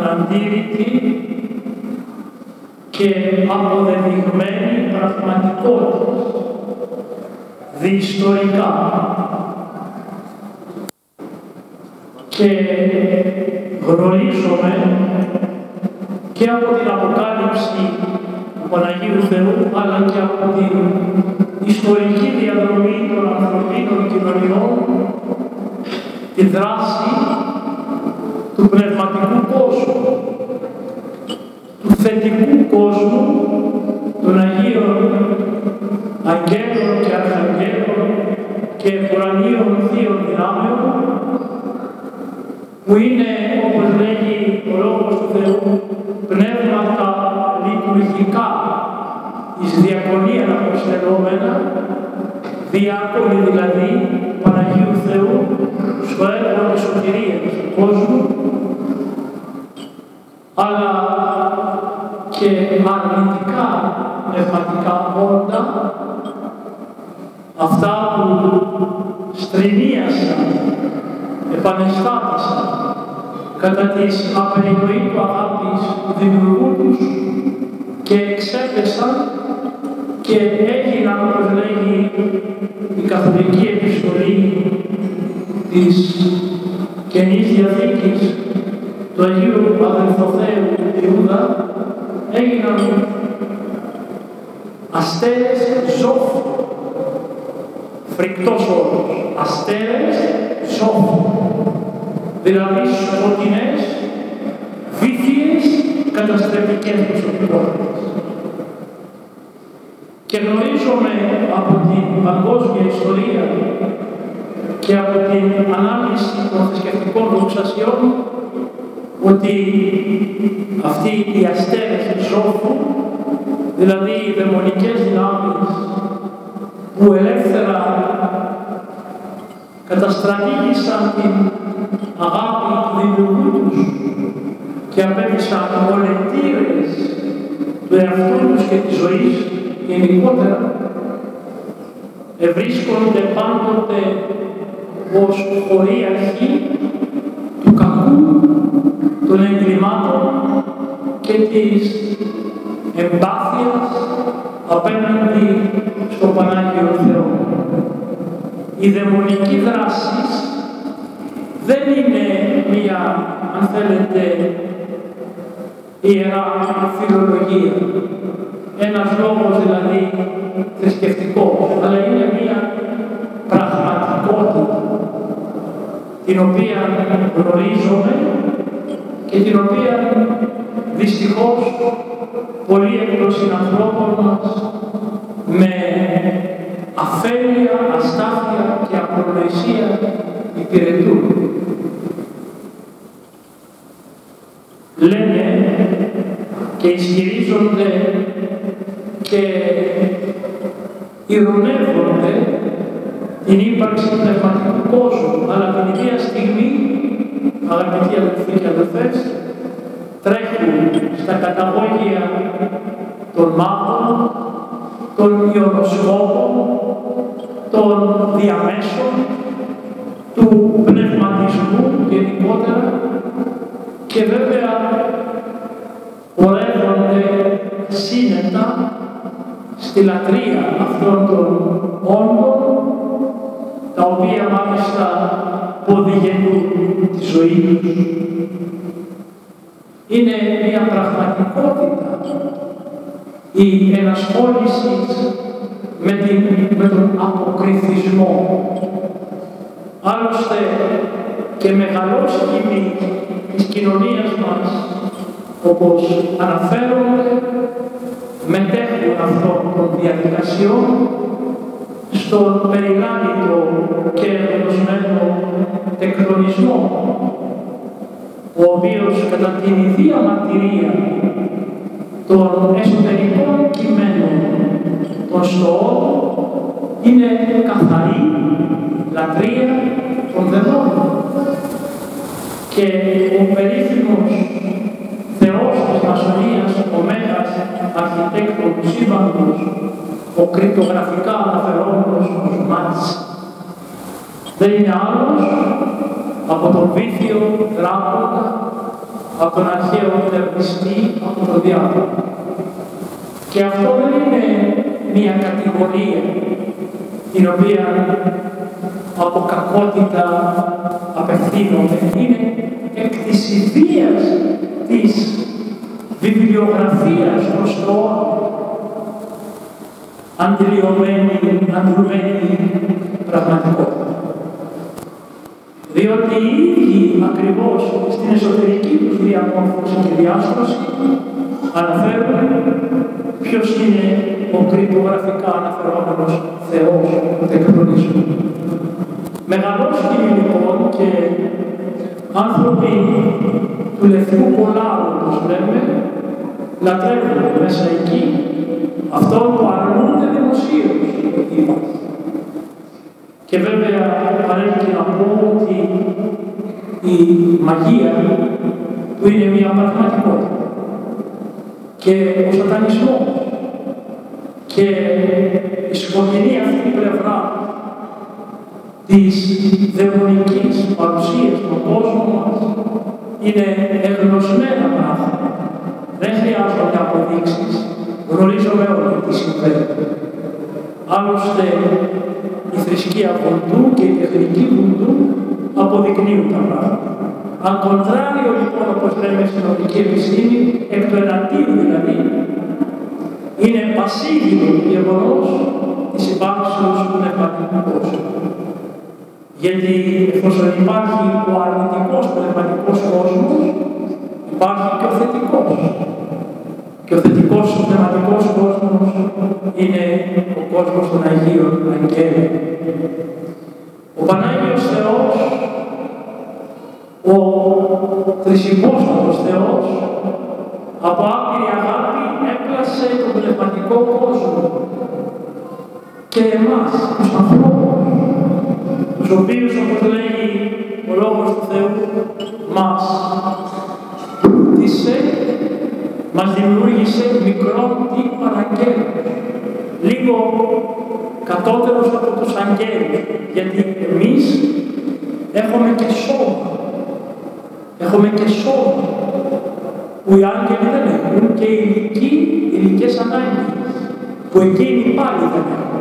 αναντήρητη και αποδεδειγμένη πραγματικότητα, διιστορικά. Και γνωρίζουμε και από την Αποκάλυψη του Παναγίου Θεού, αλλά και από την ιστορική διαδρομή των ανθρωπίνων κοινωνιών, τη δράση του πνευματικού κόσμου, του θετικού κόσμου, των Αγίων Αγγέλων και Αρχαγγέλων και ουρανίων θείων δυνάμεων, που είναι, όπως λέγει ο Λόγος του Θεού, πνεύματα λειτουργικά εις διακονίαν αποστελόμενα, διάκονοι δηλαδή Παναγίου Θεού, στο έργο της σωτηρίας του κόσμου, αλλά και αρνητικά πνευματικά όντα, αυτά που στριμίασαν, επανεστάτησαν κατά της απεριγοήτου αγάπης του δημιουργού τους και εξέπεσαν και έγιναν, όπως λέγει η καθολική επιστολή της Καινής Διαθήκης του Αγίου Αδελφοθέου Ιούδα, έγιναν αστέρες ζώφου. Φρικτός όρος. Αστέρες ζώφου. Δηλαδή σκοτεινές, βήθιες, καταστρεπτικές προσωπικότητες. Και γνωρίζουμε από την παγκόσμια ιστορία και από την ανάλυση των θρησκευτικών δοξασιών ότι αυτοί οι αστέρες ζώφου, δηλαδή οι δαιμονικές δυνάμεις που ελεύθερα καταστρατήγησαν την αγάπη του δημιουργού τους και απέβησαν μολετήρες του εαυτού τους και της ζωής γενικότερα, ευρίσκονται πάντοτε ως χωρή αρχή του κακού, των εγκλημάτων και της εμπάθειας απέναντι στο Πανάγιο Θεό. Η δαιμονική δράση δεν είναι μία, αν θέλετε, ιερά φιλολογία, ένας λόγος δηλαδή θρησκευτικός, αλλά είναι μία πραγματικότητα την οποία γνωρίζουμε και την οποία δυστυχώς πολλοί εκ των συνανθρώπων μας με αφέλεια, αστάθεια και ακρονοησία υπηρετούν. Λένε και ισχυρίζονται και ειρωνεύονται την ύπαρξη πνευματικού κόσμου, αλλά την ίδια στιγμή, αγαπητοί αδελφοί και αδελφές, τρέχουν στα καταγόγια των μάγων, των ιονοσκόπων, των διαμέσων, του πνευματισμού γενικότερα και βέβαια πορεύονται σύννετα στη λατρεία αυτών των όντων, τα οποία μάλιστα οδηγούν τη ζωή τους. Είναι μια πραγματικότητα η ενασχόληση με τον αποκριθισμό. Άλλωστε και μεγαλόσχημοι της κοινωνίας μας, όπως αναφέρονται, μετέχουν αυτών των διαδικασιών στον περιγάνητο και ευνοσμένο τεκτονισμό, ο οποίος κατά την ιδία μαρτυρία των εσωτερικών κειμένων των στοών είναι καθαρή λατρεία των δαιμόνων. Και ο περίφημος Θεός της Μασονίας, ο Μέγας Αρχιτέκτον του Σύμπαντος, ο κρυπτογραφικά αναφερόμενος Μάτς, δεν είναι άλλος από τον βήθιο δράκοντα, από τον αρχαίο τερπιστή, από τον διάβολο. Και αυτό δεν είναι μία κατηγορία την οποία από κακότητα απευθύνονται. Είναι εκ της ιδείας της βιβλιογραφίας προς το αντιληωμένη πραγματικότητα. Διότι οι ίδιοι ακριβώς στην εσωτερική τους διαμόρφωση και διάσταση αναφέρουν ποιος είναι ο κρυπτογραφικά αναφερόμενος Θεός του τεκτονισμού. Μεγαλόσκηνοι λοιπόν και άνθρωποι του λευκού κολάρου, όπως λέμε, λατρεύουν μέσα εκεί αυτόν που αρνούνται δημοσίως. Και βέβαια παρέμει να πω ότι η μαγεία που είναι μια πραγματικότητα και ο σατανισμός και η σκοτεινή αυτή πλευρά της δαιμονικής παρουσίας στον κόσμο μας είναι εγνωσμένα πράγματα. Δεν χρειάζονται αποδείξεις. Γνωρίζουμε όλοι τι συμβαίνει. Άλλωστε, η θρησκεία Βουντού και η τεχνική Βουντού αποδεικνύουν τα πράγματα. Αν κοντράριο λοιπόν, όπως λέμε στην οπτική επιστήμη, εκ του εναντίου δηλαδή, είναι πασίγυρο το γεγονός της υπάρξεως του πνευματικού κόσμου. Γιατί εφόσον υπάρχει ο αρνητικός πνευματικός κόσμος, υπάρχει και ο θετικός. Και ο θετικός πνευματικός κόσμος είναι ο κόσμος των Αγίων Αγγέλων. Ο Πανάγιος Θεός, ο τρισυπόστατος Θεός, από άπειρη αγάπη έπλασε τον πνευματικό κόσμο και εμάς, τους ανθρώπους, τους οποίους, όπως λέγει ο Λόγος του Θεού, μας δημιούργησε μικρόν τύπο αγγέλους, λίγο κατώτερος από τους αγγέλους, γιατί εμείς έχουμε και σώμα. Έχουμε και σώμα που οι άγγελοι δεν έχουν και ειδικές ανάγκες που εκείνοι πάλι δεν έχουν.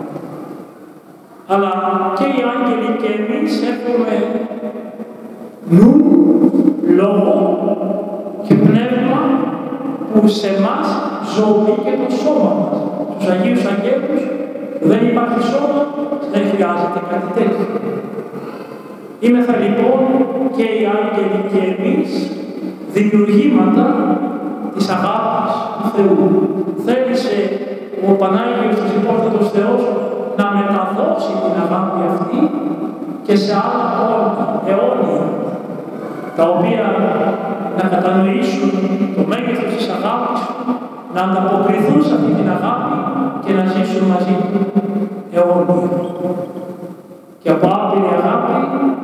Αλλά και οι άγγελοι και εμείς έχουμε νου, λόγο και πνεύμα που σε εμάς ζωή και το σώμα μας. Στους Αγίους Αγγέλους δεν υπάρχει σώμα, δεν χρειάζεται κάτι τέτοιο. Είμεθα λοιπόν και οι άγγελοι και εμείς δημιουργήματα της αγάπης του Θεού. Θέλησε ο Πανάγιος της Υπόθετος Θεός να μεταδώσει την αγάπη αυτή και σε άλλα αιώνια, τα οποία να κατανοήσουν το μέγεθος της αγάπης, να ανταποκριθούν σε αυτή την αγάπη και να ζήσουν μαζί του αιώνια. Και από άπειρη αγάπη,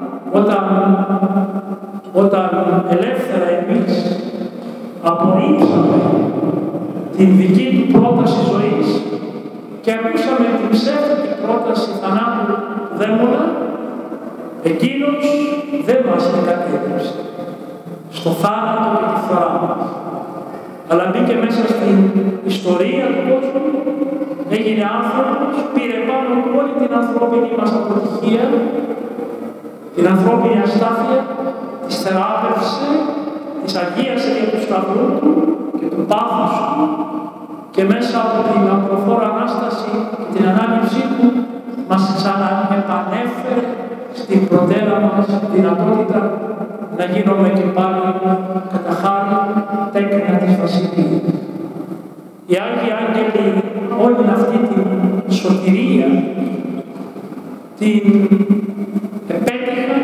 όταν ελεύθερα εμείς απορρίψαμε την δική του πρόταση ζωής και ακούσαμε την ψεύτικη πρόταση θανάτου του δαίμονα, εκείνος δεν μας εγκατέλειψε στο θάνατο και τη φθορά μας, αλλά μπήκε μέσα στην ιστορία του κόσμου, έγινε άνθρωπος, πήρε πάνω του όλη την ανθρώπινη μας αποτυχία, την ανθρώπινη αστάθεια, της θεράπευσε, της αγίασε για του σταυρού του και του πάθους του και μέσα από την απροφόρα Ανάσταση και την ανάληψή του μας ξαναεπανέφερε στην προτέρα μας δυνατότητα να γίνουμε και πάλι κατά χάρη τέκνα της Βασιλείας. Οι Άγιοι Άγγελοι όλη αυτή την σωτηρία την επέτυχαν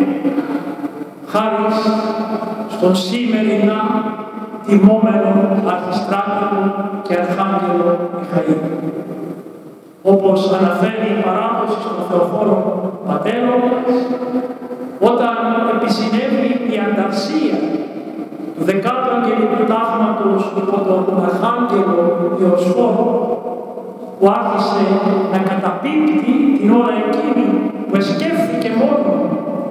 χάρη στον σημερινά τιμόμενο αρχιστράτηγο και αρχάγγελο Μιχαήλ. Όπως αναφέρει η παράδοση στον Θεοφόρο πατέρα μας, όταν επισυνέβη η ανταρσία του 10ου αγγελικού τάγματος υπό τον αρχάγγελο Ιωσφόρο, που άρχισε να καταπίπτει την ώρα εκείνη που εσκέφθηκε μόνο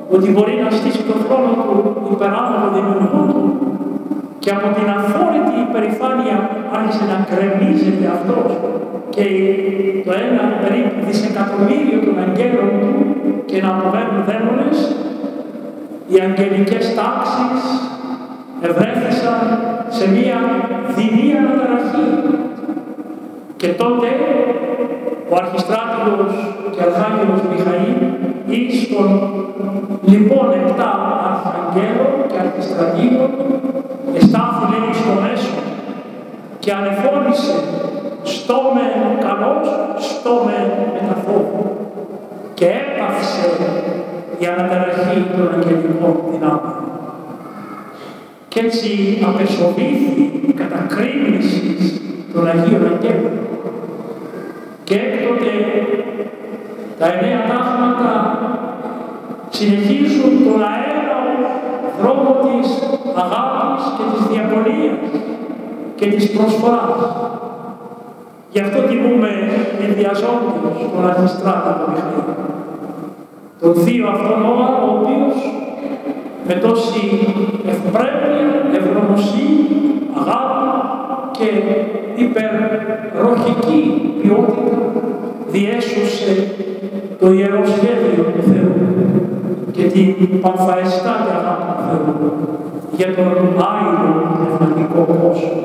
ότι μπορεί να στήσει τον χρόνο του υπεράνω δημιουργού του και από την αφόρητη υπερηφάνεια άρχισε να γκρεμίζεται αυτός και το 1 περίπου δισεκατομμύριο των αγγέλων του και να αποβαίνουν δαίμονες, οι αγγελικές τάξεις ευρέθησαν σε μία δεινή αναταραχή. Και τότε ο αρχιστράτηγος και αρχάγγελος Μιχαήλ εις των λοιπόν 7 αρχαγγέλων και αρχιστρατήγων εστάθη λέει στο μέσο και ανεφώνησε «Στόμε καλός, στόμε μεταφόβου» και έπαυσε η αναταραχή των αγγελικών δυνάμεων. Κι έτσι απεσοβήθη η κατακρίνηση των Αγίων Αγγέλων. Και έκτοτε τα 9 τάγματα συνεχίζουν τον αέραίο δρόμο της αγάπης και της διακονίας και της προσφοράς. Γι' αυτό τιμούμε ενδιαζόντως τον αρχιστράτηγο Μιχαήλ. Τον θείο αυτόν Νόα, ο οποίος με τόση ευπρέπεια, ευγνωμοσύνη, αγάπη και υπερροχική ποιότητα διέσωσε το ιερό σχέδιο του Θεού και την πανφαεστάτη αγάπη του Θεού για τον άειλο πνευματικό κόσμο.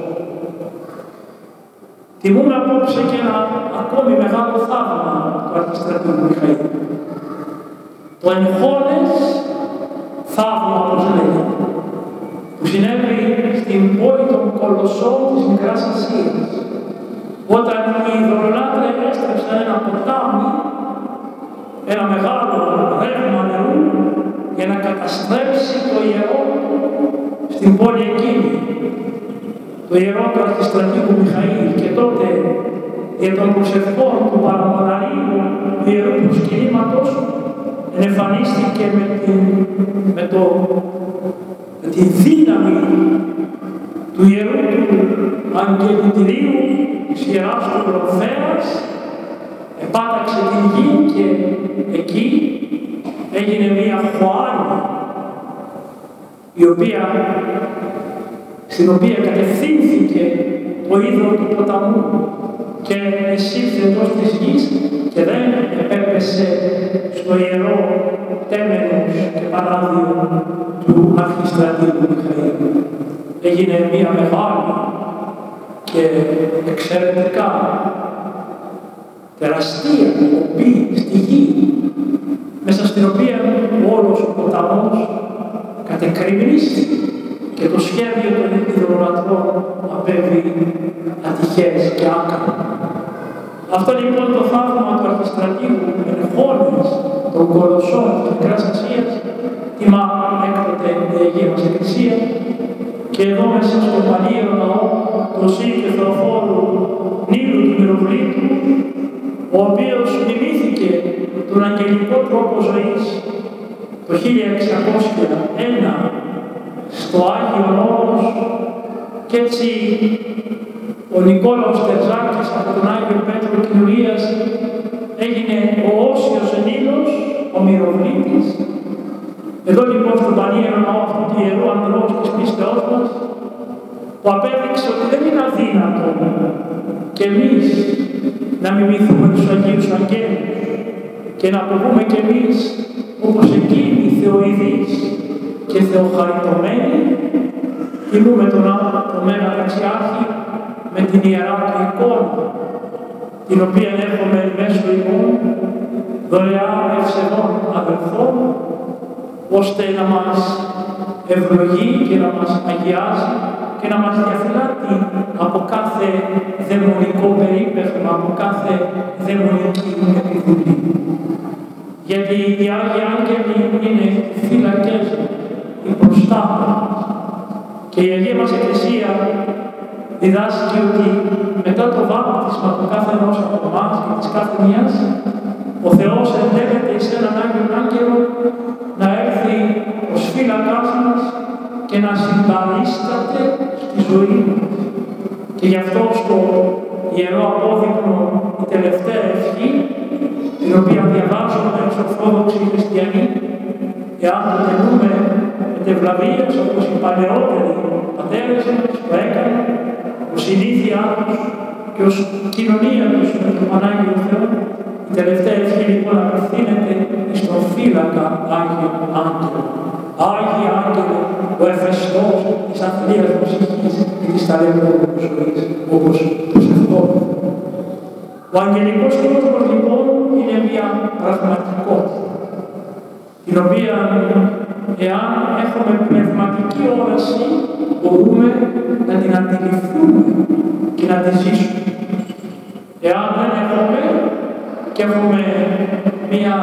Τιμούμε απόψε και ένα ακόμη μεγάλο θαύμα του αρχιστρατήγου Μιχαήλ. Το εγχώνες θαύμα, όπως λέγεται, που συνέβη στην πόλη των Κολοσσών της Μικράς Ασίας, όταν οι ειδωλολάτρες έστρεψαν ένα ποτάμι, ένα μεγάλο ρεύμα νερού, για να καταστρέψει το ιερό στην πόλη εκείνη, το ιερό του αρχιστρατήγου Μιχαήλ. Και τότε για των προσευχών του παραμοναρίου του ιερού προσκυνήματος εμφανίστηκε με τη δύναμη του ιερού του αγγελητηρίου της Ιεράς του Προφέας, επάταξε την γη και εκεί έγινε μία χωάνη στην οποία κατευθύνθηκε το είδωλο του ποταμού και εισήλθε εντός της γης και δεν επέπεσε στο ιερό τέμενος και παράδειο του αρχιστρατήγου Μιχαήλ. Έγινε μία μεγάλη και εξαιρετικά τεραστία οπή στη γη, μέσα στην οποία όλος ο ποταμός κατεκριμνίστηκε και το σχέδιο των ειδωλολατρών απέβη ατυχές και άκαρο. Αυτό λοιπόν το θαύμα του αρχιστρατήγου ενεχώνες των Κολοσσών της Μικράς Ασίας τιμά έκτοτε η Αγία μας Εκκλησία και εδώ μέσα στο Πανίερο Ναό του Συ και Θεοφόρου Νείλου του Μυροβλήτου, ο οποίος μιμήθηκε τον αγγελικό τρόπο ζωής το 1601 στο Άγιο Όρος, και έτσι ο Νικόλαος Τερζάκης από τον Άγιο Πέτρο Κοινωνίας έγινε ο Όσιος Νείλος, ο Μυροβλήτης. Εδώ λοιπόν στον Πανίερο Ναό αυτού του ιερού ανδρός της πίστεώς μας, που απέδειξε ότι δεν είναι αδύνατο και εμείς να μιμηθούμε τους Αγίους Αγγέλους και να αποβούμε κι εμείς όπως εκείνοι θεοειδείς και θεοχαριτωμένοι. Τιμούμε τον Μέγα Ταξιάρχη με την ιερά του εικόνα, την οποία έχουμε μέσω ημών δωρεά ευσεβών αδελφών, ώστε να μας ευλογεί και να μας αγιάζει και να μας διαφυλάτει από κάθε δαιμονικό περίπτωμα, από κάθε δαιμονική επιδουλή. Γιατί οι Άγιοι Άγγελοι είναι φύλακες, οι προστάτες. Και η Αγία μας Εκκλησία διδάσκει ότι μετά το βάπτισμα του κάθε ενός από εμάς και της κάθε μιας, ο Θεός εντεύεται σε έναν Άγιον Άγγελο να έρθει ως φύλακας μας και να συμπαρίσταται στη ζωή μας. Και γι' αυτό στο Ιερό Απόδειπνο η τελευταία ευχή, την οποία διαβάζουμε ως Ορθόδοξοι Χριστιανοί, και αν το τελούμε μετευλαβίας όπως οι παλαιότεροι πατέρες μας το έκαναν, ως συνήθειά τους και ως κοινωνία τους με τον Πανάγιο Θεό, η τελευταία ευχή λοιπόν απευθύνεται στον φύλακα Άγιο Άγγελο. Άγιε Άγγελε, ο εφεστός της αθλίας μου ψυχής και της ταλαιπωρού ζωής, όπως προσευχόμαστε. Ο αγγελικός κόσμος λοιπόν είναι μια πραγματικότητα, την οποία εάν έχουμε πνευματική όραση μπορούμε να την αντιληφθούμε και να τη ζήσουμε. Εάν δεν έχουμε και έχουμε μια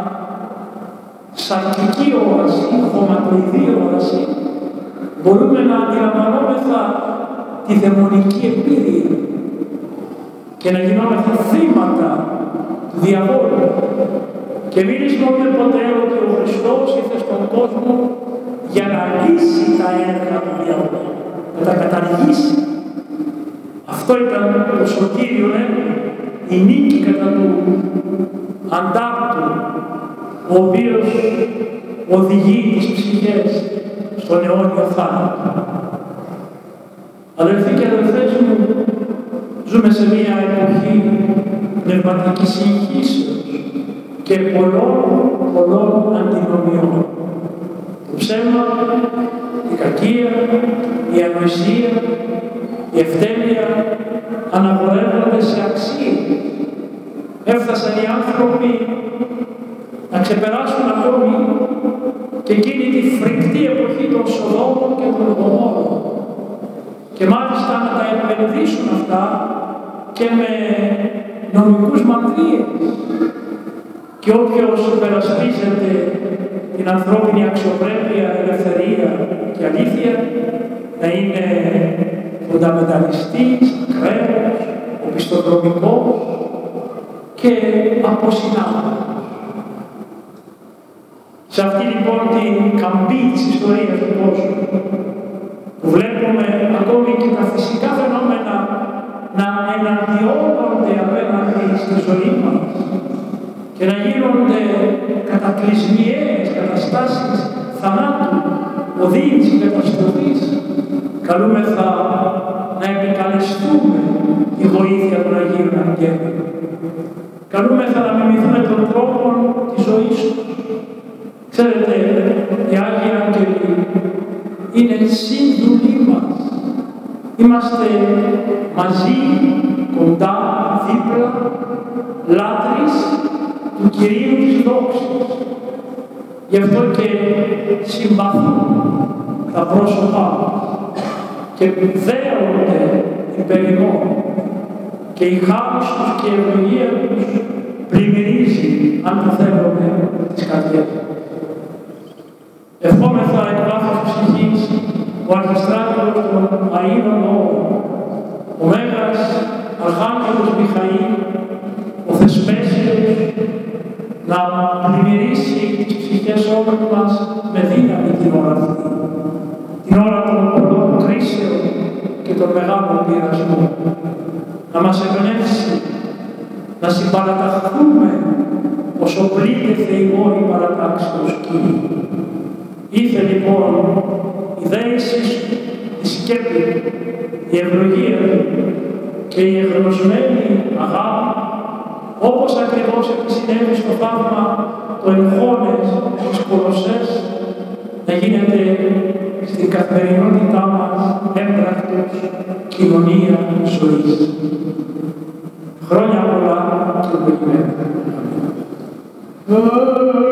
σαρκική όραση, χωματοειδή όραση, μπορούμε να αντιλαμβανόμεθα τη δαιμονική εμπειρία και να γινόμεθα θύματα του διαβόλου. Και μην λησμονούμε ποτέ ότι ο Χριστός ήρθε στον κόσμο για να λύσει τα έργα του διαβόλου, να τα καταργήσει. Αυτό ήταν το σωτήριο έργο, η νίκη κατά του αντάρτου, ο οποίος οδηγεί τις ψυχές στον αιώνιο θάνατο. Αδελφοί και αδελφές μου, ζούμε σε μια εποχή πνευματικής συγχύσεως και πολλών αντινομιών. Το ψέμα, η κακία, η ανοησία, η ευτέλεια αναγορεύονται σε αξίες. Έφτασαν οι άνθρωποι να ξεπεράσουν ακόμη και εκείνη τη φρικτή εποχή των Σοδόμων και των Γομόρων και μάλιστα να τα επενδύσουν αυτά και με νομικούς μανδύες. Και όποιος υπερασπίζεται την ανθρώπινη αξιοπρέπεια, ελευθερία και αλήθεια να είναι φονταμενταλιστής, ακραίος, οπισθοδρομικός και αποσυνάδελφος. Σε αυτή λοιπόν την καμπή της ιστορίας του κόσμου, που βλέπουμε ακόμη και τα φυσικά φαινόμενα να εναντιώνονται απέναντι στη ζωή μας και να γίνονται κατακλυσμιαίες καταστάσεις θανάτου, οδύνης και καταστροφής, καλούμεθα να επικαλεστούμε τη βοήθεια των Αγίων Αγγέλων. Καλούμεθα να μιμηθούμε τον τρόπο της ζωής τους. Ξέρετε, οι Άγιοι Άγγελοι είναι σύντουλοι μας. Είμαστε μαζί, κοντά, δίπλα, λάτρεις του Κυρίου της δόξης. Γι' αυτό και συμπαθούν τα πρόσωπά μας και δέονται υπερημών και η χάρη τους και η ευλογία τους πλημμυρίζει, αν το θέλουμε, τις καρδιές. Ευχόμεθα εκ βάθους ψυχής ο Αρχιστράτηγος των Αΐνων Όρων, ο Μέγας Αρχάγγελος Μιχαήλ, ο Θεσπέσιος, να πλημμυρίσει τις ψυχές όλων μας με δύναμη την ώρα αυτή, την ώρα των πολλών κρίσεων και των μεγάλων πειρασμών, να μας εμπνεύσει, να συμπαραταχθούμε όσο πλήττεται η μόνη παρατάξεως Κύριου. Ήθε λοιπόν η δέηση, η σκέπη, η ευλογία και η εγνωσμένη αγάπη, όπως ακριβώς επισυνέβη στο θαύμα το εγχώνες της Κολοσσές, να γίνεται στην καθημερινότητά μας έμπρακτος κοινωνία ζωής. Χρόνια πολλά και ευλογημένα.